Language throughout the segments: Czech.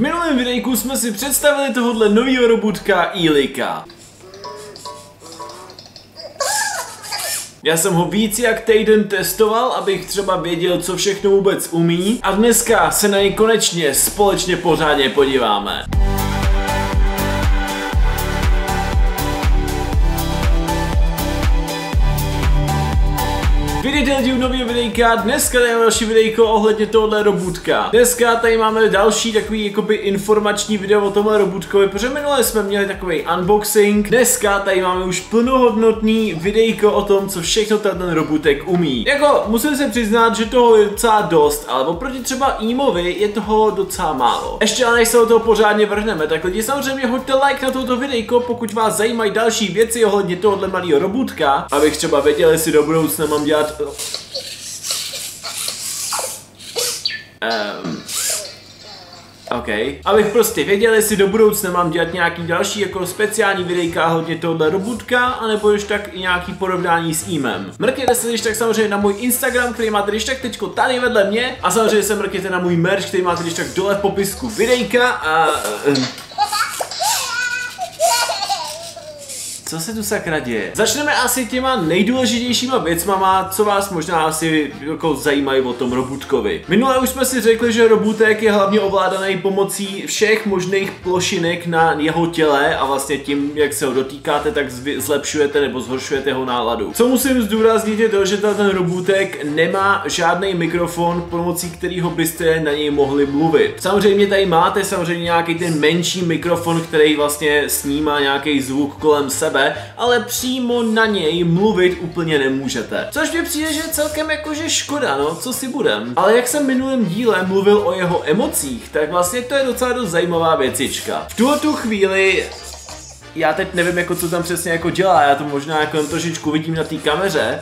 V minulém videjku jsme si představili tohohle novýho robotka Ilika. Já jsem ho víc jak týden testoval, abych třeba věděl, co všechno vůbec umí, a dneska se na něj konečně společně pořádně podíváme. Vidíte lidi u nového videjka, dneska tady máme další videjko ohledně tohohle robotka. Dneska tady máme další takový jakoby informační video o tomhle robotkovi, protože minule jsme měli takový unboxing. Dneska tady máme už plnohodnotný videjko o tom, co všechno ten robotek umí. Jako musím se přiznat, že toho je docela dost, ale oproti třeba Imovi je toho docela málo. Ještě ale než se do toho pořádně vrhneme, tak lidi samozřejmě hoďte like na toto videjko, pokud vás zajímají další věci ohledně tohohle malého robotka, abych třeba věděl, jestli do budoucna mám dělat OK. Abych prostě věděl, jestli do budoucna mám dělat nějaký další jako speciální videjka hodně tohohle robotka, anebo ještě tak i nějaký porovnání s Imem. Mrkněte se když tak samozřejmě na můj Instagram, který máte když tak teďko tady vedle mě, a samozřejmě se mrkněte na můj merch, který máte když tak dole v popisku videjka a co se tu sakra děje? Začneme asi těma nejdůležitějšíma věcmama, co vás možná asi jako zajímají o tom robotkovi. Minule už jsme si řekli, že robotek je hlavně ovládaný pomocí všech možných plošinek na jeho těle a vlastně tím, jak se ho dotýkáte, tak zlepšujete nebo zhoršujete jeho náladu. Co musím zdůraznit je to, že ten robotek nemá žádný mikrofon, pomocí kterého byste na něj mohli mluvit. Samozřejmě tady máte samozřejmě nějaký ten menší mikrofon, který vlastně snímá nějaký zvuk kolem sebe, ale přímo na něj mluvit úplně nemůžete. Což mi přijde, že je celkem jakože škoda, no, co si budem. Ale jak jsem v minulém díle mluvil o jeho emocích, tak vlastně to je docela dost zajímavá věcička. V tuhletu chvíli já teď nevím, jako co tam přesně jako dělá, já to možná jako trošičku vidím na té kameře.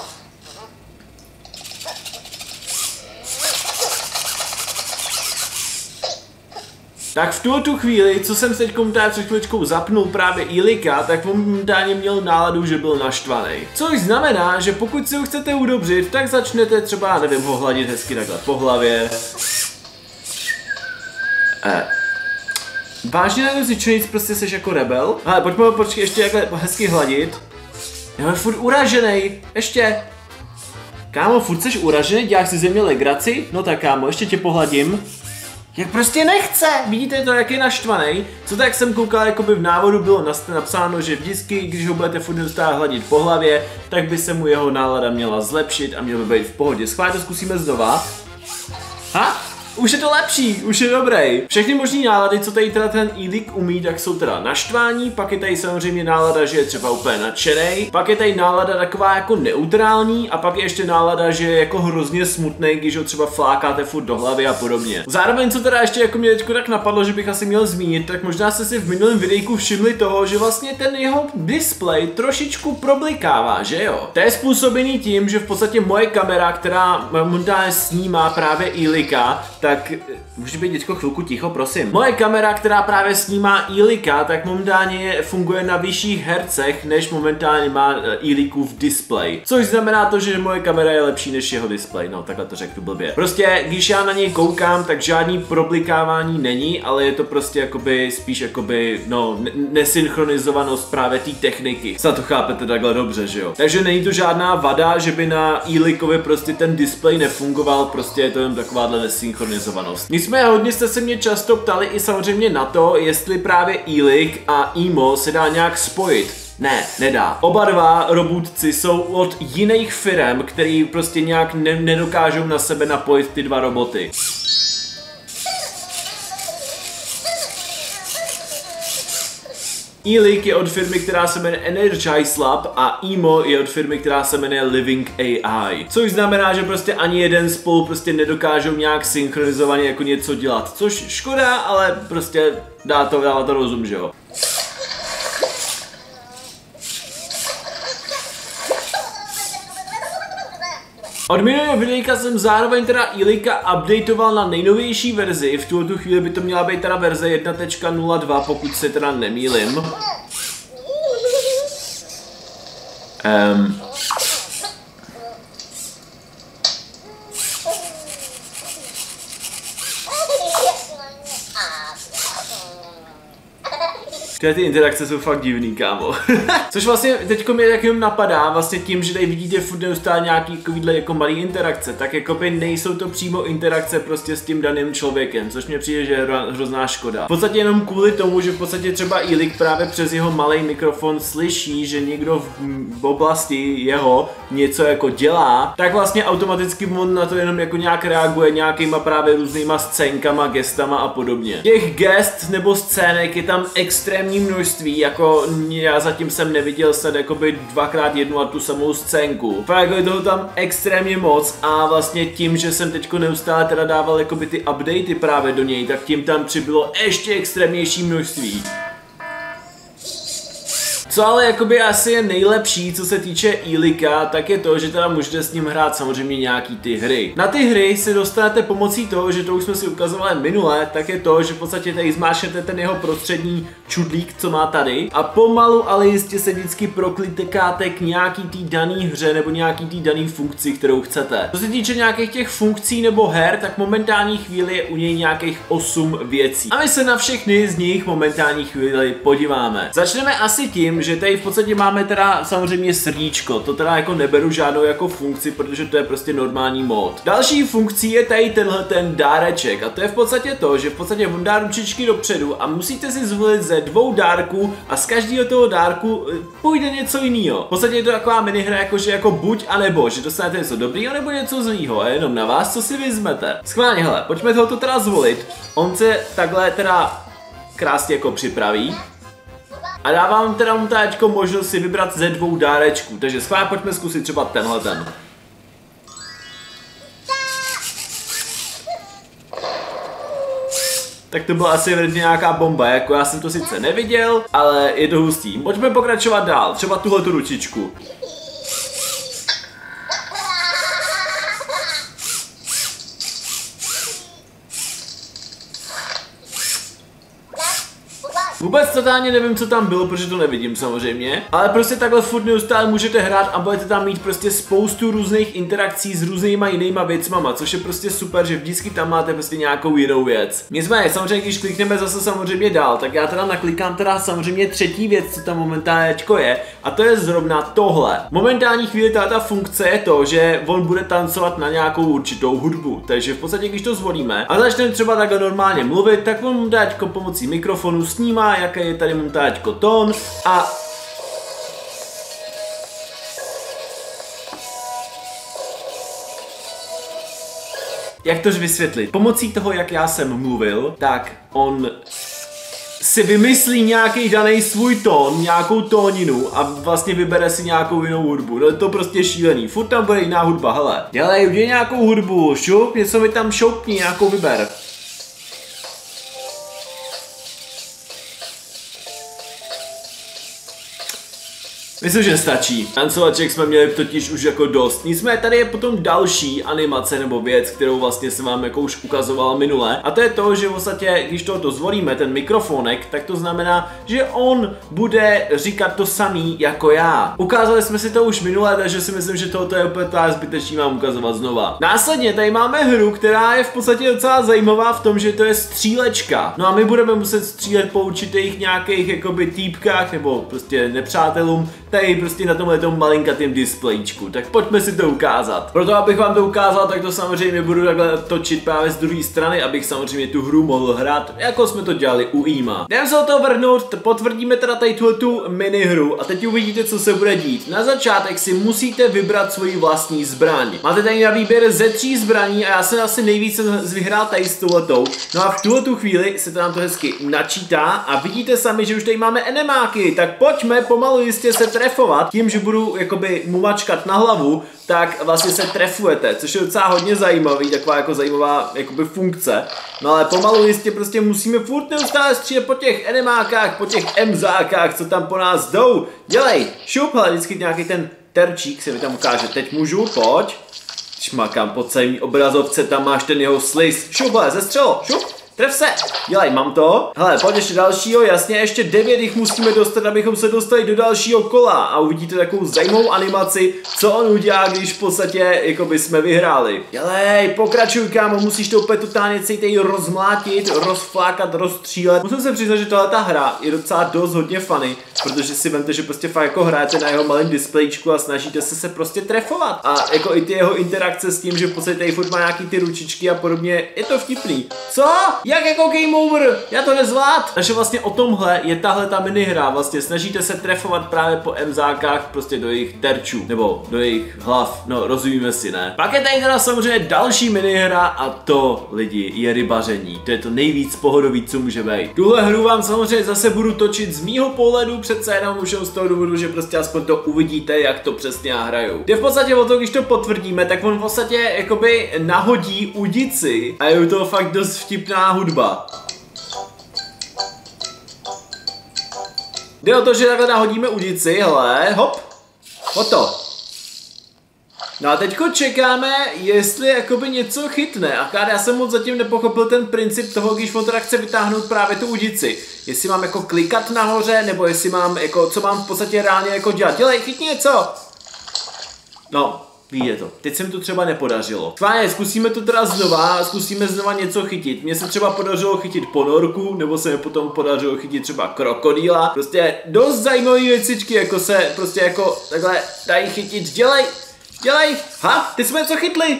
Tak v tuto chvíli, co jsem teď před chvíličkou zapnul právě Ilika, tak momentálně měl náladu, že byl naštvaný. Což znamená, že pokud si ho chcete udobřit, tak začnete třeba, nevím, ho hladit hezky takhle po hlavě. Vážně nevím si činit, prostě jsi jako rebel. Ale pojďme ho ještě takhle hezky hladit. Je furt uražený, ještě. Kámo, furt jsi uražený, děláš si ze mě legraci? No tak kámo, ještě tě pohladím. Jak prostě nechce, vidíte to, jak je naštvaný. Co tak jsem koukal, jakoby v návodu bylo napsáno, že vždycky, když ho budete furt dostávat hladit po hlavě, tak by se mu jeho nálada měla zlepšit a měl by být v pohodě. Schválně to zkusíme znova. Ha? Už je to lepší, už je dobrý. Všechny možný nálady, co tady teda ten Ilik umí, tak jsou teda naštvání, pak je tady samozřejmě nálada, že je třeba úplně nadšenej, pak je tady nálada taková jako neutrální a pak je ještě nálada, že je jako hrozně smutný, když ho třeba flákáte furt do hlavy a podobně. Zároveň, co teda ještě jako mě teďko tak napadlo, že bych asi měl zmínit, tak možná jste si v minulém videjku všimli toho, že vlastně ten jeho displej trošičku problikává, že jo? To je způsobený tím, že v podstatě moje kamera, která momentálně snímá právě Ilika, tak můžete být děcko chvilku ticho, prosím. Moje kamera, která právě snímá Ilika, tak momentálně funguje na vyšších hercech, než momentálně má Ilikův display. Což znamená to, že moje kamera je lepší než jeho display, no takhle to řeknu blbě. Prostě, když já na něj koukám, tak žádný problikávání není, ale je to prostě jakoby, spíš jakoby, no, nesynchronizovanost právě té techniky. Snad to chápete takhle dobře, že jo? Takže není to žádná vada, že by na Ilikovi prostě ten display nefungoval, prostě je to jen takováhle nesynchronizovanost. Nicméně hodně jste se mě často ptali i samozřejmě na to, jestli právě Ilik a Imo se dá nějak spojit. Ne, nedá. Oba dva robotci jsou od jiných firem, který prostě nějak nedokážou na sebe napojit ty dva roboty. Ilik je od firmy, která se jmenuje Energize Lab a Imo je od firmy, která se jmenuje Living AI. Což znamená, že prostě ani jeden spolu prostě nedokážou nějak synchronizovaně jako něco dělat. Což škoda, ale prostě dává to rozum, že jo. Od minulého videjka jsem zároveň teda Ilika updateoval na nejnovější verzi, v tuto chvíli by to měla být teda verze 1.02, pokud se teda nemýlim. Ty interakce jsou fakt divný, kámo. Což vlastně teďko mě tak jenom napadá, vlastně tím, že tady vidíte furt neustále nějaký takovýhle jako malý interakce, tak jako by nejsou to přímo interakce prostě s tím daným člověkem, což mě přijde, že je hrozná škoda. V podstatě jenom kvůli tomu, že v podstatě třeba Ilik právě přes jeho malý mikrofon slyší, že někdo v oblasti jeho něco jako dělá, tak vlastně automaticky on na to jenom jako nějak reaguje nějakýma právě různýma scénkama, gestama a podobně. Těch gest nebo scének je tam extrémní množství, jako já zatím jsem neviděl snad jakoby dvakrát jednu a tu samou scénku. Fakt jako je toho tam extrémně moc a vlastně tím, že jsem teďko neustále teda dával jakoby ty updaty právě do něj, tak tím tam přibylo ještě extrémnější množství. Co ale jakoby asi je nejlepší, co se týče Ilika, tak je to, že teda můžete s ním hrát samozřejmě nějaký ty hry. Na ty hry si dostanete pomocí toho, že to už jsme si ukazovali minule, tak je to, že v podstatě tady zmáčknete ten jeho prostřední čudlík, co má tady a pomalu, ale jistě se vždycky proklikáte k nějaký tý daný hře nebo nějaký tý daný funkci, kterou chcete. Co se týče nějakých těch funkcí nebo her, tak momentální chvíli je u něj nějakých 8 věcí. A my se na všechny z nich momentální chvíli podíváme. Začneme asi tím, že tady v podstatě máme teda samozřejmě srdíčko, to teda jako neberu žádnou jako funkci, protože to je prostě normální mod. Další funkcí je tady tenhle ten dáreček a to je v podstatě to, že v podstatě on dá ručičky dopředu a musíte si zvolit ze 2 dárků a z každého toho dárku půjde něco jiného. V podstatě je to taková minihra jakože jako buď a nebo, že dostanete něco dobrýho nebo něco zlýho a jenom na vás, co si vezmete. Schválně, hele, pojďme tohoto teda zvolit. On se takhle teda krásně jako připraví. A dávám teda mu táčko možnost si vybrat ze 2 dárečků, takže schválně pojďme zkusit třeba tenhle ten. Tak to byla asi evidentně nějaká bomba, jako já jsem to sice neviděl, ale je to hustý. Pojďme pokračovat dál, třeba tuhle tu ručičku. Vůbec totálně nevím, co tam bylo, protože to nevidím samozřejmě, ale prostě takhle furt neustále můžete hrát a budete tam mít prostě spoustu různých interakcí s různýma jinýma věcmama, což je prostě super, že vždycky tam máte prostě nějakou jinou věc. Nicméně, samozřejmě, když klikneme zase samozřejmě dál, tak já teda naklikám teda samozřejmě třetí věc, co tam momentálně je, a to je zrovna tohle. Momentální chvíli ta funkce je to, že on bude tancovat na nějakou určitou hudbu, takže v podstatě, když to zvolíme a začneme třeba takhle normálně mluvit, tak on mu dá pomocí mikrofonu snímá, jaký je tady montáčko tón a jak tož vysvětlit? Pomocí toho, jak já jsem mluvil, tak on si vymyslí nějaký daný svůj tón, nějakou tóninu a vlastně vybere si nějakou jinou hudbu. No je to prostě šílený. Furt tam bude jiná hudba, hele. Dělej, udělej nějakou hudbu, šup, něco mi tam šoupni, nějakou vyber. Myslím, že stačí. Tancovaček jsme měli totiž už jako dost. Nicméně tady je potom další animace nebo věc, kterou vlastně jsem vám jako už ukazoval minule. A to je to, že v podstatě, když tohoto zvolíme, ten mikrofonek, tak to znamená, že on bude říkat to samý jako já. Ukázali jsme si to už minule, takže si myslím, že tohoto je úplně zbytečný vám ukazovat znova. Následně tady máme hru, která je v podstatě docela zajímavá v tom, že to je střílečka. No a my budeme muset střílet po určitých nějakých jakoby týpkách nebo prostě nepřátelům, tady prostě na tomhle malinkatém displejíčku, tak pojďme si to ukázat. Proto abych vám to ukázal, tak to samozřejmě budu takhle točit právě z druhé strany, abych samozřejmě tu hru mohl hrát, jako jsme to dělali u Ima. Jdeme se o to vrhnout, potvrdíme teda tady tu minihru a teď uvidíte, co se bude dít. Na začátek si musíte vybrat svoji vlastní zbraň. Máte tady na výběr ze 3 zbraní a já jsem asi nejvíc vyhrál tady s touhletou. No a v tuhletu chvíli se to nám to hezky načítá a vidíte sami, že už tady máme enemáky, tak pojďme pomalu jistě se trefovat. Tím, že budu jakoby mu mačkat na hlavu, tak vlastně se trefujete, což je docela hodně zajímavý, taková jako zajímavá jakoby funkce. No ale pomalu jistě prostě musíme furt neustále střílet po těch enemákách, po těch emzákách, co tam po nás jdou. Dělej, šup, hele, vždycky nějaký ten terčík se mi tam ukáže. Teď můžu, pojď. Šmakám po celý obrazovce, tam máš ten jeho sliz. Šup, hele, zestřelo, šup. Tref se! Dělej, mám to. Hele, pojď ještě dalšího, jasně, ještě 9 jich musíme dostat, abychom se dostali do dalšího kola. A uvidíte takovou zajímavou animaci, co on udělá, když v podstatě, jako by jsme vyhráli. Dělej, pokračuj, kámo, musíš to úplně totálně celý rozmlátit, rozflákat, rozstřílet. Musím se přiznat, že tahle hra je docela dost hodně funny, protože si vemte, že prostě fakt jako hrajete na jeho malém displejíčku a snažíte se prostě trefovat. A jako i ty jeho interakce s tím, že v podstatě tady furt má nějaký ty ručičky a podobně, je to vtipný. Co? Jak jako game over? Já to nezvlád. Takže vlastně o tomhle je tahle ta minihra. Vlastně snažíte se trefovat právě po MZákách prostě do jejich terčů, nebo do jejich hlav. No, rozumíme si, ne? Pak je tady teda samozřejmě další minihra a to, lidi, je rybaření. To je to nejvíc pohodový, co může být. Tuhle hru vám samozřejmě zase budu točit z mýho pohledu, přece jenom už z toho důvodu, že prostě aspoň to uvidíte, jak to přesně já hraju. Jde v podstatě o to, když to potvrdíme, tak on v podstatě jakoby nahodí udici a je to fakt dost vtipná hudba. Jde o to, že takhle nahodíme udici, hele, hop, hoto. No a teďko čekáme, jestli jakoby něco chytne. Akorát já jsem moc zatím nepochopil ten princip toho, když on teda chce vytáhnout právě tu udici. Jestli mám jako klikat nahoře, nebo jestli mám jako, co mám v podstatě reálně jako dělat. Dělej, chytni něco! No, víte to. Teď se mi to třeba nepodařilo. Fajn, zkusíme to teda znova, zkusíme znova něco chytit. Mně se třeba podařilo chytit ponorku, nebo se mi potom podařilo chytit třeba krokodýla. Prostě dost zajímavé věcičky, jako se prostě jako takhle dají chytit. Dělej! Dělej! Ha, ty jsme něco chytli!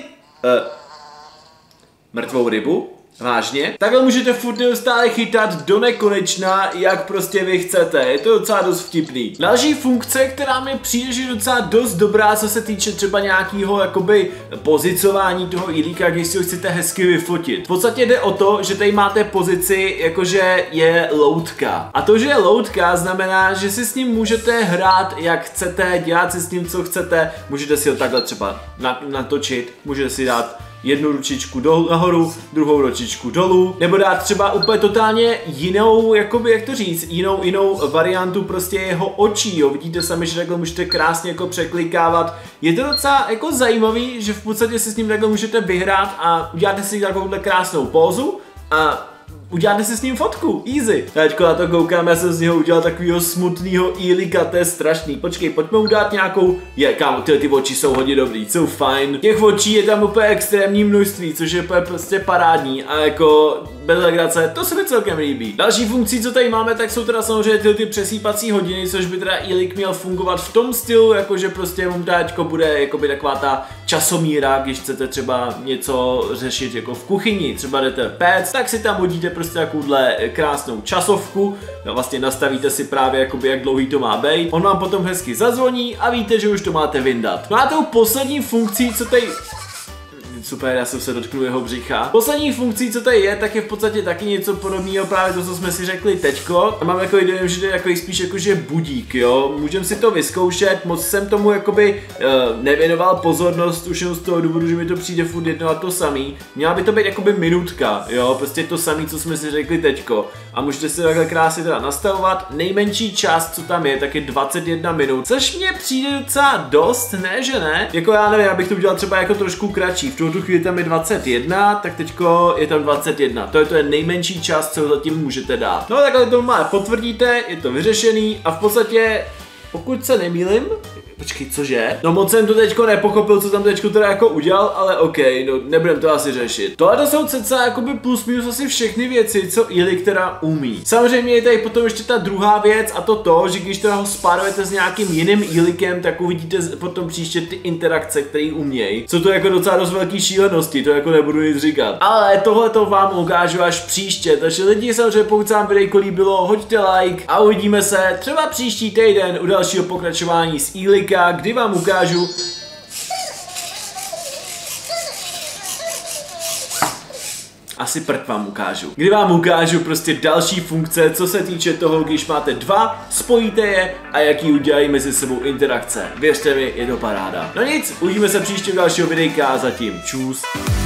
Mrtvou rybu? Vážně? Takhle můžete furt neustále chytat do nekonečna, jak prostě vy chcete. Je to docela dost vtipný. Další funkce, která mi přijde, že je docela dost dobrá, co se týče třeba nějakého jakoby pozicování toho ilíka, když si ho chcete hezky vyfotit. V podstatě jde o to, že tady máte pozici, jakože je loutka. A to, že je loutka, znamená, že si s ním můžete hrát, jak chcete, dělat si s ním, co chcete. Můžete si ho takhle třeba natočit, můžete si dát jednu ručičku nahoru, druhou ručičku dolů, nebo dát třeba úplně totálně jinou, jakoby, jak to říct, jinou variantu prostě jeho očí, jo, vidíte sami, že takhle můžete krásně jako překlikávat. Je to docela jako zajímavý, že v podstatě si s ním takhle můžete vyhrát a uděláte si takovouhle krásnou pózu a uděláte si s ním fotku, easy. Teďko na to koukám, já jsem z něho udělal takovýho smutného ílika, to je strašný. Počkej, pojďme udělat nějakou, kámo, ty oči jsou hodně dobrý, jsou fajn. Těch očí je tam úplně extrémní množství, což je prostě parádní a jako bez legrace, to se mi celkem líbí. Další funkcí, co tady máme, tak jsou teda samozřejmě ty přesýpací hodiny, což by teda ílik měl fungovat v tom stylu, jakože prostě teďko bude jakoby taková ta časomíra, když chcete třeba něco řešit jako v kuchyni, třeba jdete péct, tak si tam hodíte prostě takovouhle krásnou časovku, no vlastně nastavíte si právě jakoby jak dlouhý to má být. On vám potom hezky zazvoní a víte, že už to máte vyndat. No a tou poslední funkcí, co tady... Super, já jsem se dotknul jeho břicha. Poslední funkcí, co tady je, tak je v podstatě taky něco podobného, právě to, co jsme si řekli teďko. A mám jako dojem, že to je jako spíš jakože budík, jo. Můžeme si to vyzkoušet, moc jsem tomu jakoby nevěnoval pozornost, už jen z toho důvodu, že mi to přijde furt jedno a to samý. Měla by to být jakoby minutka, jo, prostě to samé, co jsme si řekli teďko. A můžete si takhle krásně teda nastavovat. Nejmenší čas, co tam je, tak je 21 minut, což mně přijde docela dost, ne, že ne? Jako já nevím, abych to udělal třeba jako trošku kratší. V tu chvíli tam je 21, tak teďko je tam 21. To je nejmenší čas, co zatím můžete dát. No takhle to má, potvrdíte, je to vyřešený a v podstatě, pokud se nemýlim, počkej, cože? No moc jsem to teďko nepochopil, co tam teďko teda jako udělal, ale ok, no nebudem to asi řešit. Tohle to jsou cca jakoby plus minus asi všechny věci, co ílik teda umí. Samozřejmě je tady potom ještě ta druhá věc a to, že když teda ho spárujete s nějakým jiným ílikem, tak uvidíte potom příště ty interakce, které umějí. Jsou to jako docela dost velký šílenosti, to jako nebudu nic říkat. Ale tohle to vám ukážu až příště, takže lidi, samozřejmě pokud se vám videjko líbilo, hoďte like a uvidíme se třeba příští týden u dalšího pokračování s ílikem, kdy vám ukážu asi prd vám ukážu. Kdy vám ukážu prostě další funkce, co se týče toho, když máte dva, spojíte je a jaký udělají mezi sebou interakce. Věřte mi, je to paráda. No nic, uvidíme se příště u dalšího videjka a zatím čus.